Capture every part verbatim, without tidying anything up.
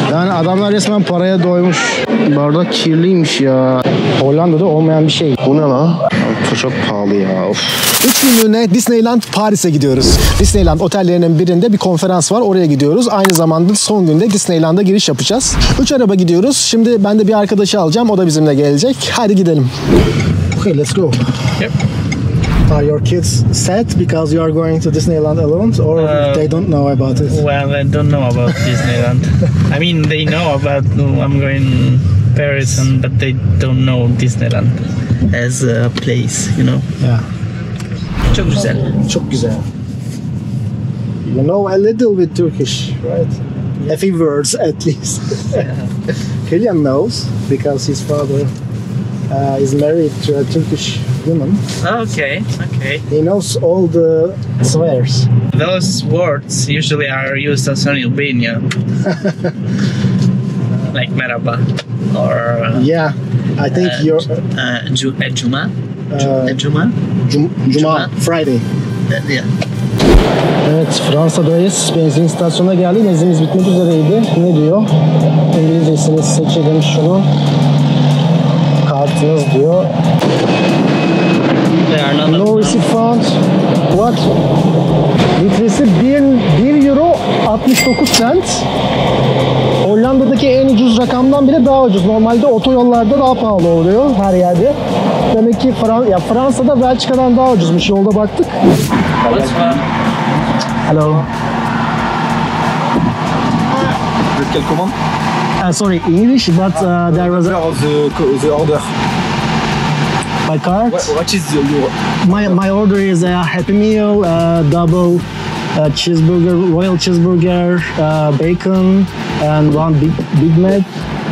Yani adamlar resmen paraya doymuş. Bardak kirliymiş ya. Hollanda'da olmayan bir şey. Bu ne lan? Çok pahalı ya. Of. Üç günlüğüne Disneyland Paris'e gidiyoruz. Disneyland otellerinin birinde bir konferans var. Oraya gidiyoruz. Aynı zamanda son günde Disneyland'a giriş yapacağız. Üç araba gidiyoruz. Şimdi ben de bir arkadaşı alacağım. O da bizimle gelecek. Hadi gidelim. Okay, let's go. Yep. Are your kids sad because you are going to Disneyland alone, or uh, they don't know about it? Well, they don't know about Disneyland. I mean, they know about I'm going Paris, and but they don't know Disneyland as a place, you know. Yeah. Çok güzel. Çok güzel. You know a little bit Turkish, right? Yeah. A few words at least. Kylian knows because his father uh, is married to a Turkish woman. Okay, okay. He knows all the swears. Those words usually are used as in Albania, like merhaba or uh, yeah. I think uh, you're uh, ju- uh, Juma, uh, Juma, Juma, Juma, Friday. Uh, yeah. Evet, Fransa'dayız. Benzin istasyonuna geldik. Benzinimiz bitmek üzereydi. Ne diyor? İngilizcesini seçelim şunu. Kartınız diyor. No receipt found. What? Litresi bir euro altmış dokuz cent. Hollanda'daki en ucuz rakamdan bile daha ucuz. Normalde otoyollarda daha pahalı oluyor her yerde. Demek ki Fran ya Fransa'da Belçika'dan daha ucuzmuş. Yolda baktık. Hello. Quelle commande? Uh, sorry, English, but uh, there was a... The, the order. My card. What, what is your... My, my order is a Happy Meal, uh, double uh, cheeseburger, royal cheeseburger, uh, bacon, and one Big, Big Mac.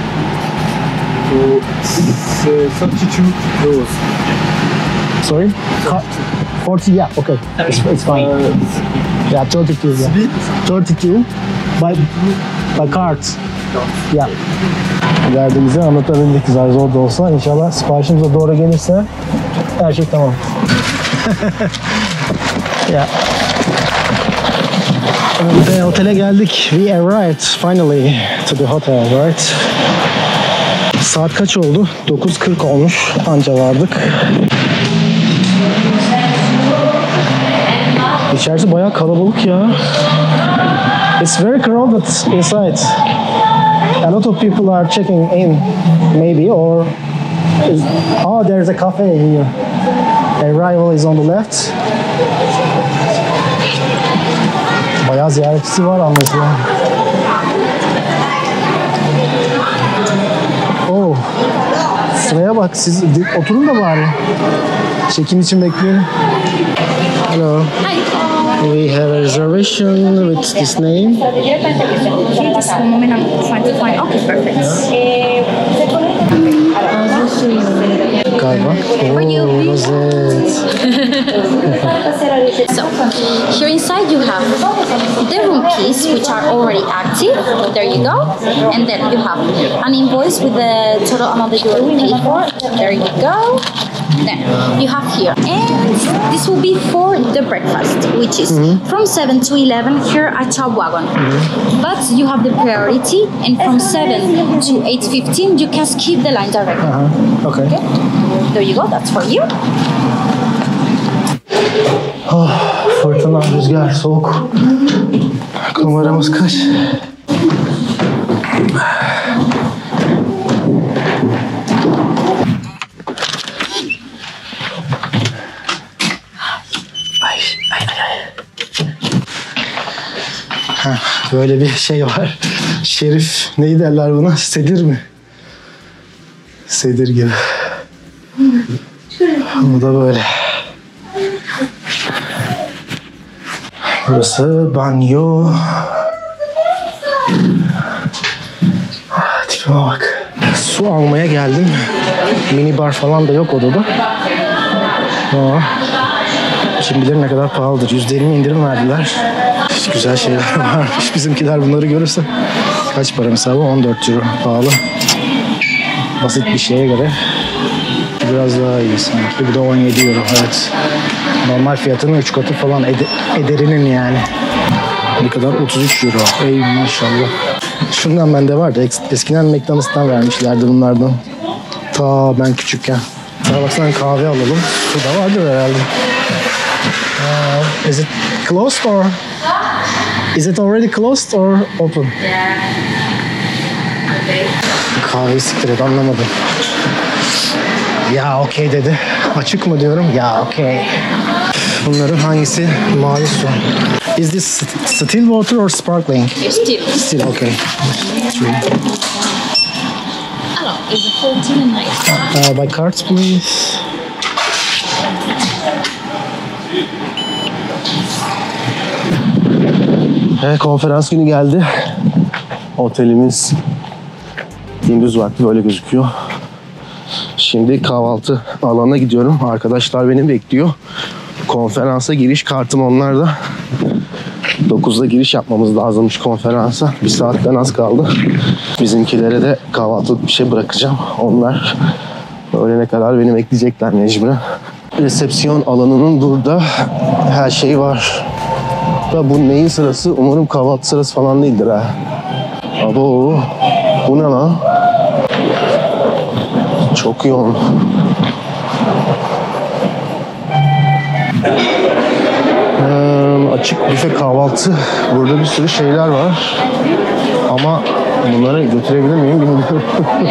So, c'est thirty-two euros. Sorry? forty, yeah, okay. It's, it's fine. Uh, Yeah, thirty-two, yeah. thirty-two by, by card. Yeah. Derdimizi anlatabildik zar zor da olsa. İnşallah siparişimiz de doğru gelirse her şey tamam. Yeah. Ve otele geldik. We arrived finally to the hotel, right? Saat kaç oldu? dokuz kırk olmuş. Anca vardık. İçerisi bayağı kalabalık ya. It's very crowded inside. A lot of people are checking in, maybe, or is, oh, there's a cafe here. Arrival is on the left. Bayağı ziyaretçisi var anlaşılan. Oh, sıraya bak, siz oturun da bari. Check-in için bekleyin. Hello. Hi. We have a reservation with this name. Okay, just one moment, I'm trying to find. Okay, perfect. Galiba. For you. Oh, Rosette. So, here inside you have the room keys, which are already active. There you go. And then you have an invoice with the total amount that you already paid for. There you go. Then you have here, and this will be for the breakfast, which is mm-hmm. from seven to eleven here at Top Wagon. Mm-hmm. But you have the priority, and from seven to eight fifteen you can skip the line directly. Uh-huh. Okay. Okay. There you go. That's for you. Oh, fırtına, rüzgar, soğuk. Numaramız kaç? Böyle bir şey var. Şerif, neyi derler buna? Sedir mi? Sedir gibi. Bu da böyle. Burası banyo. Tipime bak. Su almaya geldim. Mini bar falan da yok odada. Ama kim bilir ne kadar pahalıdır. yüzde yirmi indirim verdiler. Güzel şeyler varmış. Bizimkiler bunları görürse kaç para mesela bu? on dört euro pahalı. Basit bir şeye göre biraz daha iyi sanki. Bu da on yedi euro. Evet. Normal fiyatının üç katı falan ed ederinin yani. Ne kadar? otuz üç euro. Ey maşallah. Şundan bende vardı. Es- Eskiden McDonald's'tan vermişlerdi bunlardan. Ta ben küçükken. Starbucks'tan kahve alalım. Su da vardır herhalde. Uh, is it closed or is it already closed or open? Kahveyi siktir et, anlamadım. Ya okey dedi. Açık mı diyorum? Ya okey. Bunların hangisi mavi su? Is this still water or sparkling? Still. Still okay. Three. Oh, is it fourteen and nine? Uh, by cards please. Evet, konferans günü geldi. Otelimiz gündüz vakti böyle gözüküyor. Şimdi kahvaltı alanına gidiyorum. Arkadaşlar beni bekliyor. Konferansa giriş kartım onlarda. dokuzda giriş yapmamız lazımmış konferansa. Bir saatten az kaldı. Bizimkilere de kahvaltılık bir şey bırakacağım. Onlar öğlene kadar beni bekleyecekler mecburen. Resepsiyon alanının burada her şey var. Da bu neyin sırası? Umarım kahvaltı sırası falan değildir ha. Abo, bu ne lan? Çok yoğun. Ee, açık büfe kahvaltı. Burada bir sürü şeyler var. Ama bunları götürebilir miyim bilmiyorum.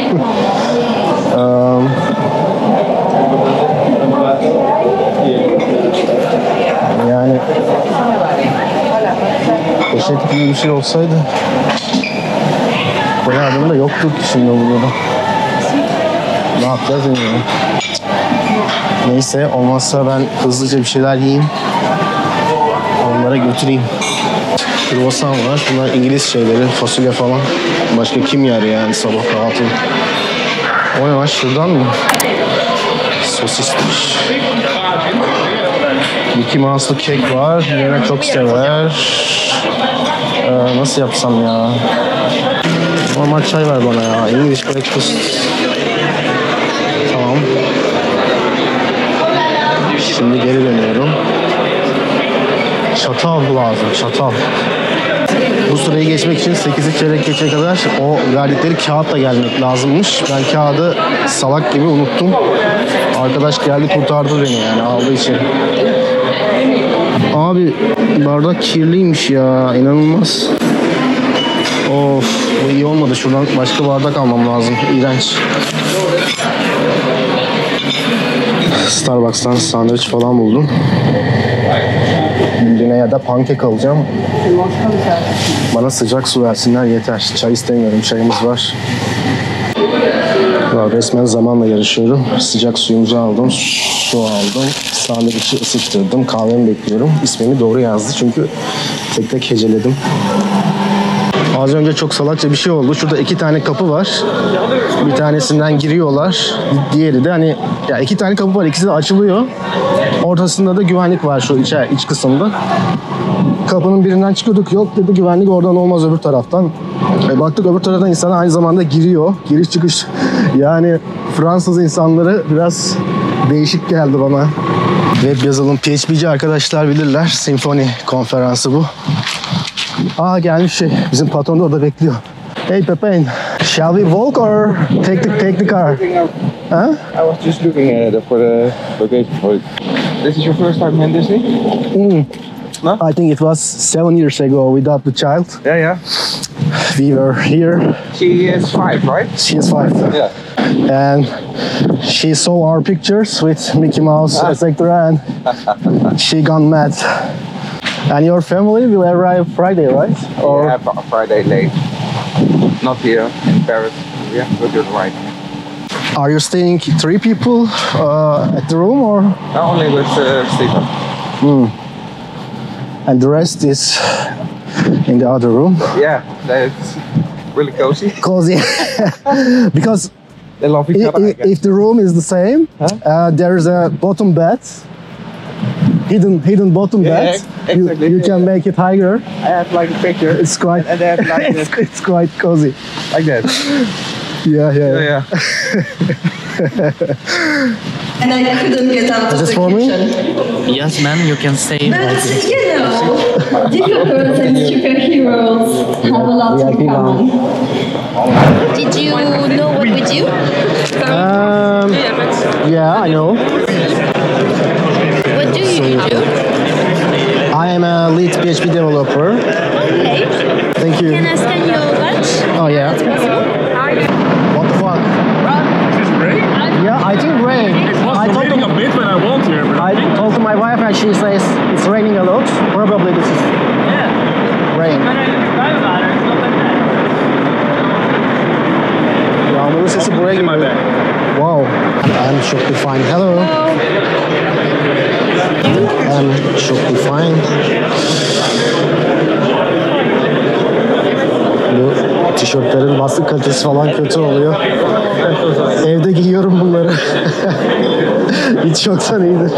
ee, yani poşet gibi bir şey olsaydı. Konya adında yoktu ki şimdi burada. Ne yapacağız bilmiyorum. Neyse, olmazsa ben hızlıca bir şeyler yiyeyim. Onlara götüreyim. Kruvasan var. Bunlar İngiliz şeyleri. Fasulye falan. Başka kim yer yani sabah kahvaltı? O ne var? Şuradan mı? Sosismiş. Mickey Mouse'lu kek var. Yine çok sever. Ee, nasıl yapsam ya? Normal çay ver bana ya. English breakfast. Tamam. Şimdi geri dönüyorum. Çatal lazım, çatal. Bu süreyi geçmek için sekizi çeyrek geçe kadar o verdikleri kağıtla gelmek lazımmış. Ben kağıdı salak gibi unuttum. Arkadaş geldi kurtardı beni yani, aldı içeri. Abi bardak kirliymiş ya, inanılmaz. Of, bu iyi olmadı. Şuradan başka bardak almam lazım. İğrenç. Starbucks'tan sandviç falan buldum. Bildiğine ya da pankek alacağım. Bana sıcak su versinler yeter. Çay istemiyorum. Çayımız var. Ya resmen zamanla yarışıyorum. Sıcak suyumuzu aldım. Su aldım. Sandviçi ısıttırdım. Kahvemi bekliyorum. İsmimi doğru yazdı çünkü tek tek heceledim. Az önce çok salakça bir şey oldu. Şurada iki tane kapı var. Bir tanesinden giriyorlar. Diğeri de hani ya iki tane kapı var. İkisi de açılıyor. Ortasında da güvenlik var şu iç, iç kısımda. Kapının birinden çıkıyorduk. Yok dedi güvenlik, oradan olmaz öbür taraftan. E baktık öbür taraftan insanlar aynı zamanda giriyor. Giriş çıkış. Yani Fransız insanları biraz değişik geldi bana. Web yazılım P H P'ci arkadaşlar bilirler. Symfony konferansı bu. Aa gelmiş şey. Bizim patron da orada bekliyor. Hey Pepin, shall we walk or take the take the car? Huh? I was just looking at it for the location for it. This is your first time in Disney? Mm. No? I think it was seven years ago without the child. Yeah, yeah. We were here. She is five, right? She is five. Yeah. And she saw our pictures with Mickey Mouse, et cetera. And she gone mad. And your family will arrive Friday, right? Or Yeah, fr- Friday late. Not here in Paris. We have to go to the right. are you staying three people uh, at the room, or Not only with uh, Stephen. and the rest is in the other room? Yeah, that's really cozy. Cozy. Because They love each i- other. I i- guess. if the room is the same, Huh? uh, there is a bottom bed, hidden hidden bottom Yeah, bed. ex- You, exactly. you can make it higher. I have like a picture. It's quite. And they have like it's, this, it's quite cozy. like that. Yeah, yeah. Yeah, yeah. and I couldn't get out Is of this the for me? kitchen. Yes, man, you can stay. But you know, developers and superheroes have a lot in common. Did you know what we do? Um, yeah, I know. What do you do? I am a lead P H P developer. Okay. Thank you. Can I scan your badge? Oh yeah. That's possible. What the fuck? Is this rain? Yeah, I think rain. It was I raining a bit when I walked here, but I talked to my wife and she says it's raining a lot. Probably this is rain. Yağmurun sesi buraya in my geliyor. bag. Wow. I'm Shopify. Hello. I'm Shopify. Bu tişörtlerin bastık kalitesi falan kötü oluyor. Evde giyiyorum bunları. Hiç yoktan iyidir.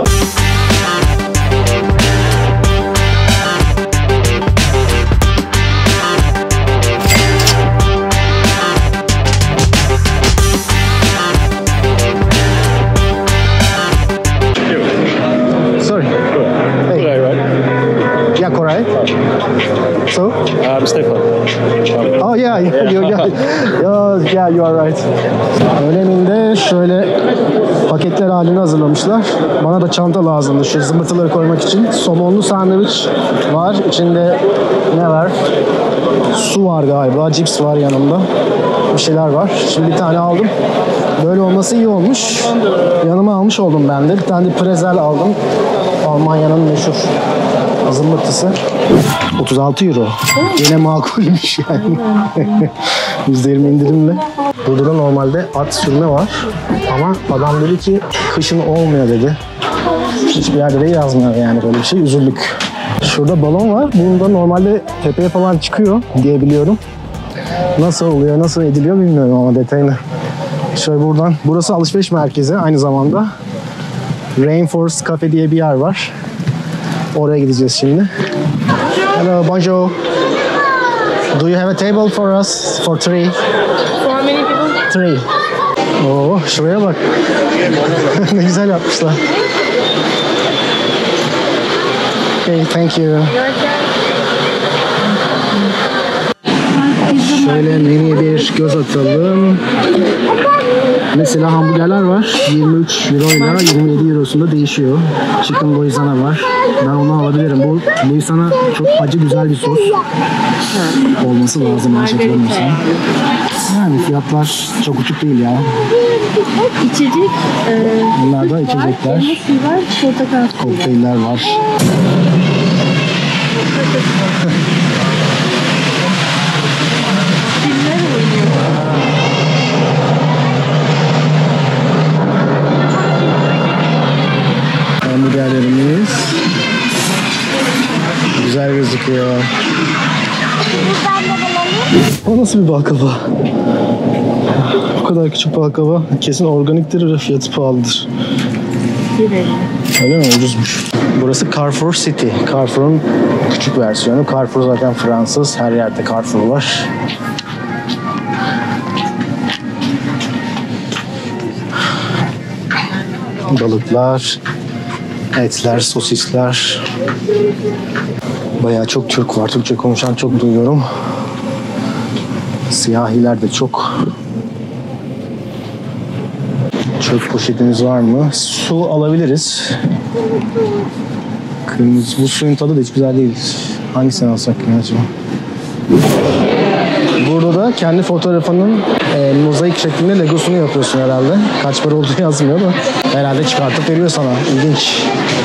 Sorry. Hey. Right, right. Yeah, correct. So? I'm Stefan. Oh yeah, yeah, you, yeah, yeah, yeah, you are right. Öğleninde şöyle paketler halini hazırlamışlar. Bana da çanta lazımdı şu zımbırtıları koymak için. Somonlu sandviç var. İçinde ne var? Su var galiba. Cips var yanımda. Bir şeyler var. Şimdi bir tane aldım. Böyle olması iyi olmuş. Yanıma almış oldum ben de. Bir tane de prezel aldım. Almanya'nın meşhur zımbırtısı. otuz altı euro. Yine makulmüş yani. yüzde yirmi indirimle. Burada da normalde at sürme var. Ama adam dedi ki kışın olmuyor dedi. Hiçbir yerde de yazmıyor yani böyle bir şey. Üzüldük. Şurada balon var. Bunda normalde tepeye falan çıkıyor diye biliyorum. Nasıl oluyor, nasıl ediliyor bilmiyorum ama detayını. Şöyle buradan. Burası alışveriş merkezi aynı zamanda. Rainforest Cafe diye bir yer var. Oraya gideceğiz şimdi. Hello, bonjour. Do you have a table for us for three? For how many people? Three. Oo, şuraya bak. Ne güzel yapmışlar. Okay, thank you. Şöyle menüye bir göz atalım. Mesela hamburgerler var. yirmi üç euro ile yirmi yedi eurosunda değişiyor. Chicken Louisiana var. Ben onu alabilirim. Bu Louisiana çok acı güzel bir sos. Olması lazım ben hatırlamıyorsam. Yani fiyatlar çok uçuk değil ya. İçecek. E, Bunlar da içecekler. suyu var, portakal suyu var. Kokteyller var. Hamburgerlerimiz güzel gözüküyor. O nasıl bir baklava? Bu kadar küçük baklava kesin organiktir ve fiyatı pahalıdır. Öyle mi? Ucuzmuş. Burası Carrefour City. Carrefour'un küçük versiyonu. Carrefour zaten Fransız. Her yerde Carrefour var. Balıklar, etler, sosisler. Bayağı çok Türk var. Türkçe konuşan çok duyuyorum. Siyahiler de çok. Çöp poşetimiz var mı? Su alabiliriz. Kırmızı. Bu suyun tadı da hiç güzel değil. Hangisini alsak ya acaba? Burada da kendi fotoğrafının e, mozaik şeklinde legosunu yapıyorsun herhalde. Kaç para olduğu yazmıyor da. Herhalde çıkartıp veriyor sana. İlginç.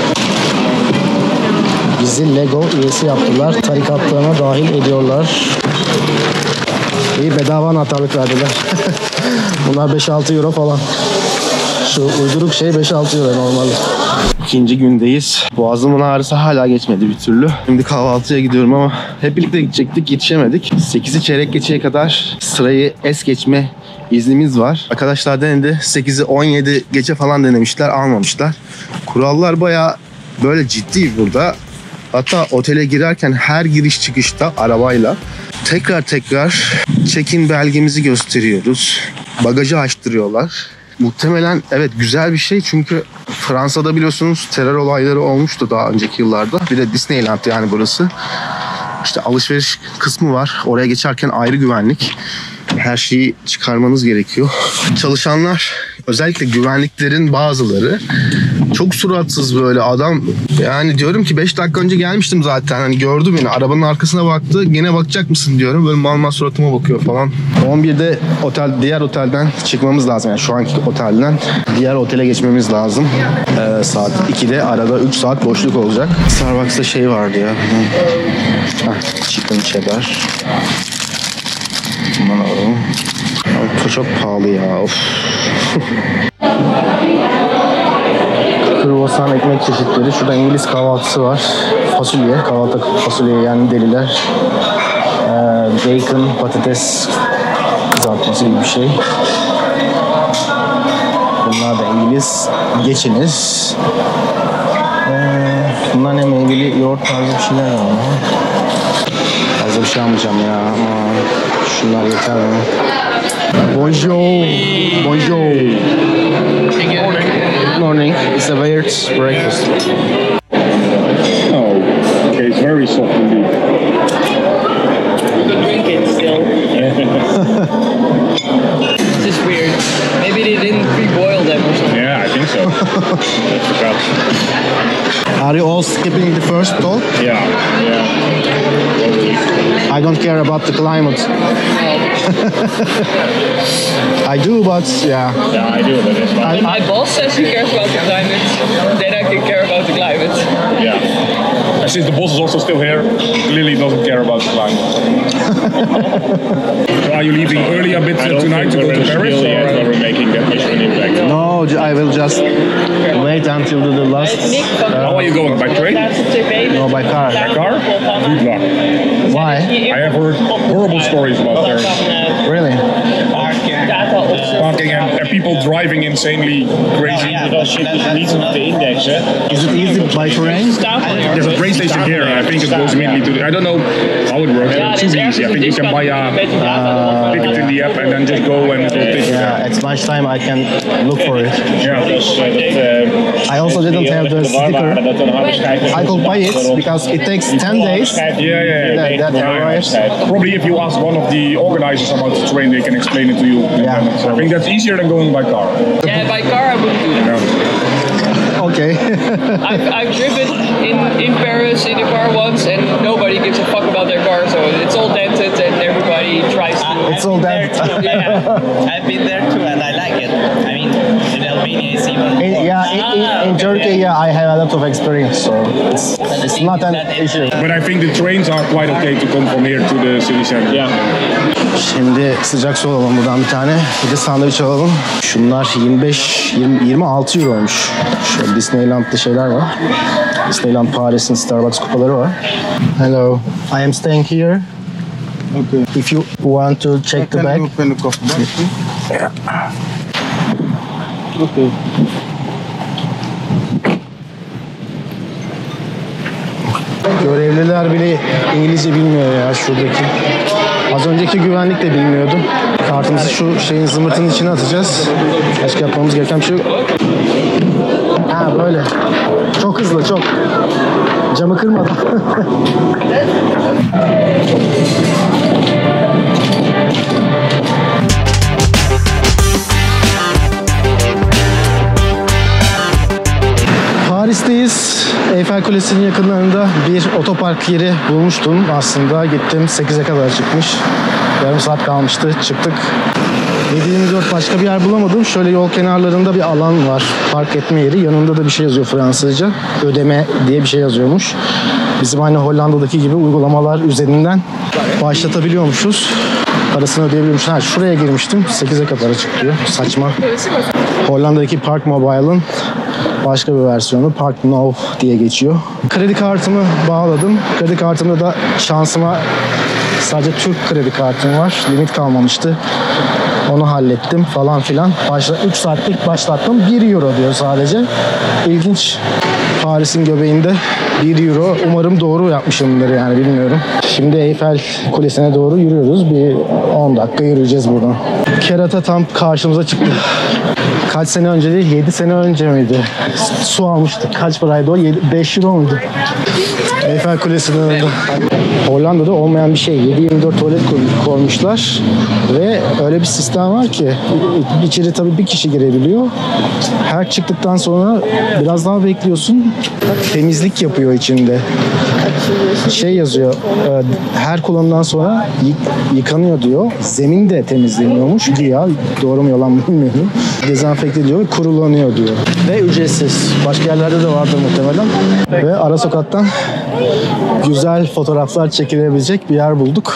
Bizi Lego üyesi yaptılar. Tarikatlarına dahil ediyorlar. İyi bedava anahtarlık verdiler. Bunlar beş altı euro falan. Şu uyduruk şey beş altı euro normalde. İkinci gündeyiz. Boğazımın ağrısı hala geçmedi bir türlü. Şimdi kahvaltıya gidiyorum ama hep birlikte gidecektik, yetişemedik. sekizi çeyrek geçeye kadar sırayı es geçme iznimiz var. Arkadaşlar denedi. sekizi on yedi gece falan denemişler, almamışlar. Kurallar bayağı böyle ciddi burada. Hatta otele girerken her giriş çıkışta arabayla tekrar tekrar check-in belgemizi gösteriyoruz. Bagajı açtırıyorlar. muhtemelen evet güzel bir şey çünkü Fransa'da biliyorsunuz terör olayları olmuştu daha önceki yıllarda. Bir de Disneyland yani burası. İşte alışveriş kısmı var. Oraya geçerken ayrı güvenlik. Her şeyi çıkarmanız gerekiyor. Çalışanlar, özellikle güvenliklerin bazıları çok suratsız böyle adam. Yani diyorum ki beş dakika önce gelmiştim zaten. Hani gördü beni. Arabanın arkasına baktı. Gene bakacak mısın diyorum. Böyle mal mal suratıma bakıyor falan. on birde otel, diğer otelden çıkmamız lazım. Yani şu anki otelden diğer otele geçmemiz lazım. Ee, saat ikide arada üç saat boşluk olacak. Starbucks'ta şey vardı ya. Heh, chicken cheddar. Bundan alalım. Bu çok pahalı ya. Of. Kruvasan ekmek çeşitleri. Şurada İngiliz kahvaltısı var. Fasulye. Kahvaltı fasulye yani deliler. Ee, bacon, patates kızartması gibi bir şey. Bunlar da İngiliz. Geçiniz. Ee, bunlar ne meyveli yoğurt tarzı bir şeyler var. Fazla bir şey almayacağım ya. Ama şunlar yeter mi? Bonjour. Bonjour. Good morning. It's a weird breakfast. Oh, okay, it's very soft indeed. You could drink it still. This is weird. Maybe they didn't pre-boil them or something. Yeah, I think so. I forgot. Are you all skipping the first talk? Yeah, yeah. Probably. I don't care about the climate. I do, but yeah. Yeah, I do, but it's fine. When my boss says he cares about the climate, then I can care about the climate. Yeah. And since the boss is also still here, he clearly doesn't care about the climate. So are you leaving early a bit tonight to go to Paris? Or are we making that much of an impact? No, I will just wait until the, the last. Uh, How are you going? By train? no, by car. By car? Good luck. Why? I have heard horrible stories about there. Really? Parking and, and people driving insanely crazy. Is it easy by train? There's a train station here, and I think it goes immediately to the. I don't know how it works. It's super easy. I think you can buy a uh, ticket in the app and then just go and go take it. Yeah, at lunchtime I can look for it. Yeah. I also didn't have the sticker. I could buy it because it takes ten days. Yeah, yeah, yeah. That, that Yeah, arrives. Probably if you ask one of the organizers about the train, they can explain it to you. Yeah. I think that's easier than going by car. Yeah, by car I wouldn't do that. Yeah. Okay. I've, I've driven in, in Paris in a car once and nobody gives a fuck about their car, so it's all dented and everybody tries to... It's all that. Yeah. I've been there too and I like it. I mean, in Albania it's even In, more. yeah, in, in, in Turkey, yeah, I have a lot of experience, so it's, it's not an issue. But I think the trains are quite okay to come from here to the city center. Yeah. Şimdi sıcak su alalım buradan bir tane. Bir de sandviç alalım. Şunlar yirmi beş yirmi, yirmi altı euroymuş. Şöyle Disneyland'da şeyler var. Disneyland Paris'in Starbucks kupaları var. Hello. I am staying here. Okay. If you want to check the Can bag. you open the coffee bag, please? Yeah. Okay. Görevliler bile İngilizce bilmiyor ya şuradaki. Az önceki güvenlik de bilmiyordu. Kartımızı şu şeyin zımbırtının içine atacağız. Başka yapmamız gereken bir şey yok. Ha böyle. Çok hızlı çok. Camı kırmadım. Paris'teyiz. Eyfel Kulesi'nin yakınlarında bir otopark yeri bulmuştum. Aslında gittim sekize kadar çıkmış. Yarım saat kalmıştı. Çıktık. yedi yirmi dört başka bir yer bulamadım. Şöyle yol kenarlarında bir alan var. Park etme yeri. Yanında da bir şey yazıyor Fransızca. Ödeme diye bir şey yazıyormuş. Bizim aynı Hollanda'daki gibi uygulamalar üzerinden başlatabiliyormuşuz. Parasını ödeyebiliyormuş. Ha, şuraya girmiştim. sekize kadar açık diyor. Saçma. Hollanda'daki Park Mobile'ın başka bir versiyonu. Park Now diye geçiyor. Kredi kartımı bağladım. Kredi kartımda da şansıma sadece Türk kredi kartım var. Limit kalmamıştı. Onu hallettim falan filan. Başla, üç saatlik başlattım. bir euro diyor sadece. İlginç. Paris'in göbeğinde bir euro. Umarım doğru yapmışımdır yani bilmiyorum. Şimdi Eyfel Kulesi'ne doğru yürüyoruz. Bir on dakika yürüyeceğiz buradan. Kerata tam karşımıza çıktı. Kaç sene önce değil, yedi sene önce miydi? Su almıştık. Kaç paraydı o? beş euro muydu? Eyfel Kulesi'nin önünde. Hollanda'da olmayan bir şey. yedi yirmi dört tuvalet koymuşlar. Ve öyle bir sistem var ki içeri tabii bir kişi girebiliyor. Her çıktıktan sonra biraz daha bekliyorsun. Temizlik yapıyor içinde. Şey yazıyor, her kullanımdan sonra yıkanıyor diyor. Zemin de temizleniyormuş güya. Doğru mu yalan mı bilmiyorum. Dezenfekte ediyor ve kurulanıyor diyor. Ve ücretsiz. Başka yerlerde de vardır muhtemelen. Ve ara sokaktan güzel fotoğraflar çekilebilecek bir yer bulduk.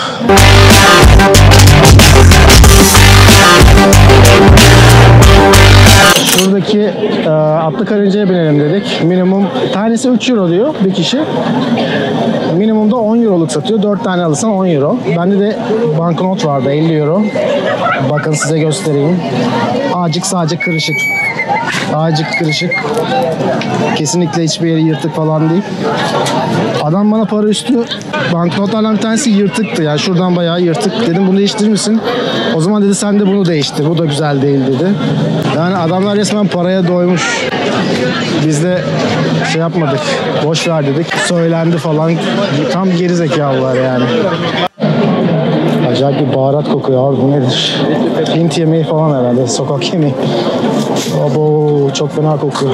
Şuradaki e, atlı karıncaya binelim dedik. Minimum tanesi üç euro diyor bir kişi. Minimumda on euroluk satıyor. dört tane alırsan on euro. Bende de banknot vardı elli euro. Bakın size göstereyim. Ağacık sadece kırışık. Ağacık kırışık. Kesinlikle hiçbir yeri yırtık falan değil. Adam bana para üstü banknotlardan bir tanesi yırtıktı. Yani şuradan bayağı yırtık. Dedim bunu değiştirir misin? O zaman dedi sen de bunu değiştir. Bu da güzel değil dedi. Yani adamlar resmen paraya doymuş. Biz de şey yapmadık. Boş ver dedik. Söylendi falan. Tam geri zekalılar yani. Acayip bir baharat kokuyor abi. Bu nedir? Hint yemeği falan herhalde. Sokak yemeği. Abo, çok fena kokuyor.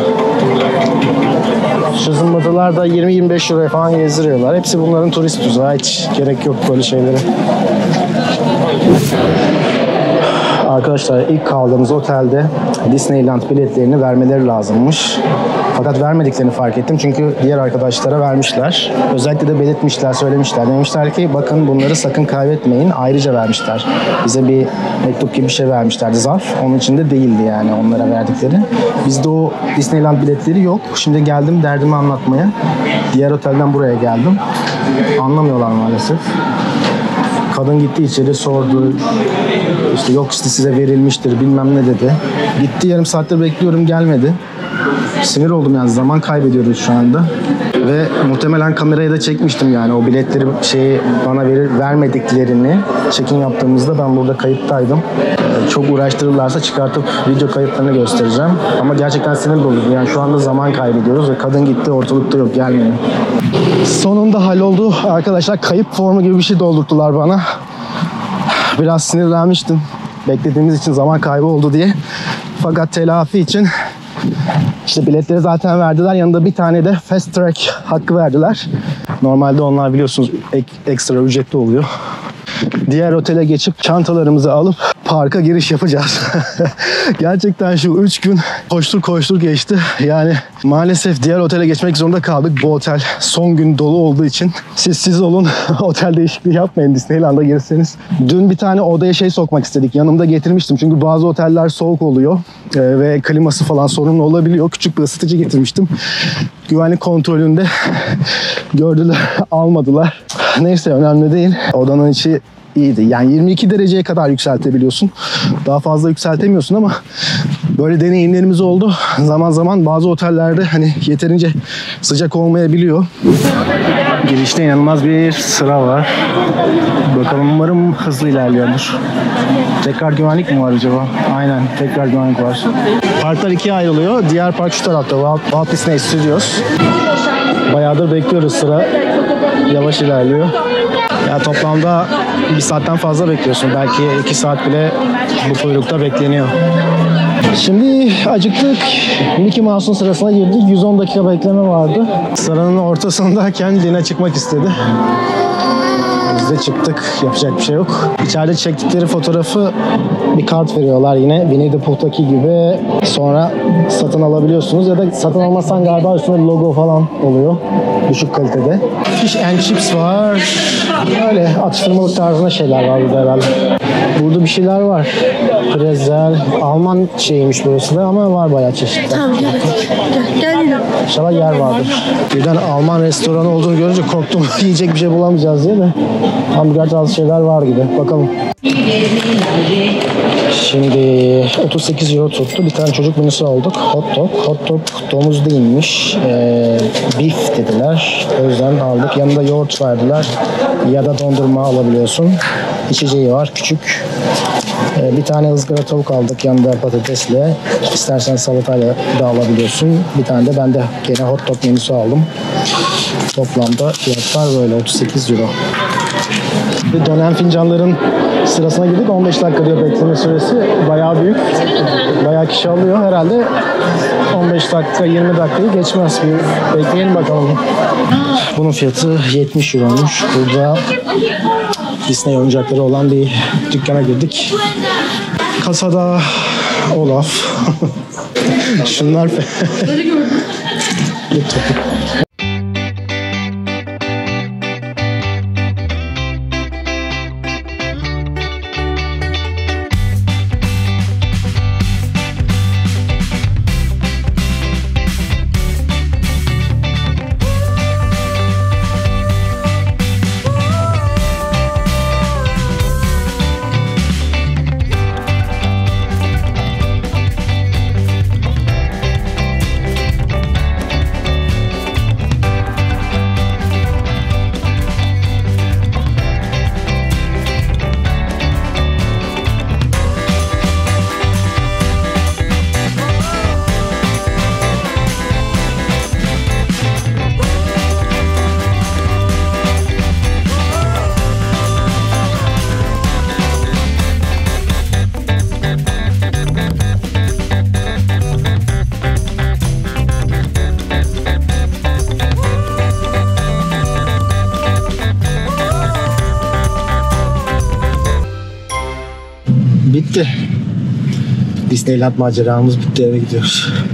Şu zımbırtılar da yirmi yirmi beş euroya falan gezdiriyorlar. Hepsi bunların turist tuzağı. Hiç gerek yok böyle şeylere. Arkadaşlar ilk kaldığımız otelde Disneyland biletlerini vermeleri lazımmış. Fakat vermediklerini fark ettim çünkü diğer arkadaşlara vermişler. Özellikle de belirtmişler, söylemişler. Demişler ki bakın bunları sakın kaybetmeyin. Ayrıca vermişler. Bize bir mektup gibi bir şey vermişlerdi, zarf. Onun içinde değildi yani onlara verdikleri. Bizde o Disneyland biletleri yok. Şimdi geldim derdimi anlatmaya. Diğer otelden buraya geldim. Anlamıyorlar maalesef. Kadın gitti içeri sordu. İşte yok işte size verilmiştir bilmem ne dedi. Gitti yarım saattir bekliyorum gelmedi. Sinir oldum yani zaman kaybediyoruz şu anda. Ve muhtemelen kameraya da çekmiştim yani o biletleri şeyi bana verir vermediklerini check-in yaptığımızda ben burada kayıttaydım. Çok uğraştırırlarsa çıkartıp video kayıtlarını göstereceğim. Ama gerçekten sinir bozucu yani şu anda zaman kaybediyoruz ve kadın gitti ortalıkta yok gelmiyor. Sonunda halloldu arkadaşlar, kayıp formu gibi bir şey doldurttular bana. Biraz sinirlenmiştim beklediğimiz için zaman kaybı oldu diye. Fakat telafi için işte biletleri zaten verdiler. Yanında bir tane de fast track hakkı verdiler. Normalde onlar biliyorsunuz ek, ekstra ücretli oluyor. Diğer otele geçip çantalarımızı alıp parka giriş yapacağız. Gerçekten şu üç gün koştur koştur geçti. Yani maalesef diğer otele geçmek zorunda kaldık. Bu otel son gün dolu olduğu için. Siz siz olun. Otel değişikliği yapmayın Disneyland'a gelirseniz. Dün bir tane odaya şey sokmak istedik. Yanımda getirmiştim. Çünkü bazı oteller soğuk oluyor. Ee, ve kliması falan sorunlu olabiliyor. Küçük bir ısıtıcı getirmiştim. Güvenlik kontrolünde gördüler, almadılar. Neyse önemli değil. Odanın içi iyiydi. Yani yirmi iki dereceye kadar yükseltebiliyorsun. Daha fazla yükseltemiyorsun ama böyle deneyimlerimiz oldu. Zaman zaman bazı otellerde hani yeterince sıcak olmayabiliyor. Girişte inanılmaz bir sıra var. Bakalım umarım hızlı ilerliyordur. Tekrar güvenlik mi var acaba? Aynen tekrar güvenlik var. Parklar ikiye ayrılıyor. Diğer park şu tarafta. Walt Disney Studios. Bayağıdır bekliyoruz sıra. Yavaş ilerliyor. Ya toplamda bir saatten fazla bekliyorsun. Belki iki saat bile bu kuyrukta bekleniyor. Şimdi acıktık. Mickey Mouse'un sırasına girdik. yüz on dakika bekleme vardı. Sıranın ortasındayken Lina çıkmak istedi. Biz de çıktık. Yapacak bir şey yok. İçeride çektikleri fotoğrafı bir kart veriyorlar yine. Winnie the Pooh'taki gibi. Sonra satın alabiliyorsunuz. Ya da satın almazsan galiba üstünde logo falan oluyor. Düşük kalitede. Fish and chips var. Öyle atıştırmalık tarzında şeyler var burada herhalde. Burada bir şeyler var. Prezel. Alman şeyiymiş burası da ama var bayağı çeşitli. Tamam gel. Gel gel. İnşallah yer vardır. Birden Alman restoranı olduğunu görünce korktum. Yiyecek bir şey bulamayacağız diye de. Hamburger tarzı şeyler var gibi. Bakalım. Şimdi otuz sekiz euro tuttu. Bir tane çocuk menüsü aldık. Hot dog. Hot dog domuz değilmiş. Ee, beef dediler. O yüzden aldık. Yanında yoğurt verdiler. Ya da dondurma alabiliyorsun. İçeceği var. Küçük. Ee, bir tane ızgara tavuk aldık. Yanında patatesle. İstersen salatayla da alabiliyorsun. Bir tane de ben de gene hot dog menüsü aldım. Toplamda fiyatlar böyle otuz sekiz euro. Bir dönem fincanların sırasına girdik. on beş dakika diyor bekleme süresi. Bayağı büyük. Bayağı kişi alıyor. Herhalde on beş dakika yirmi dakikayı geçmez. Bir bekleyelim bakalım. Bunun fiyatı yetmiş euroymuş. Burada Disney oyuncakları olan bir dükkana girdik. Kasada Olaf. Şunlar bitti. Disneyland maceramız bitti, eve gidiyoruz.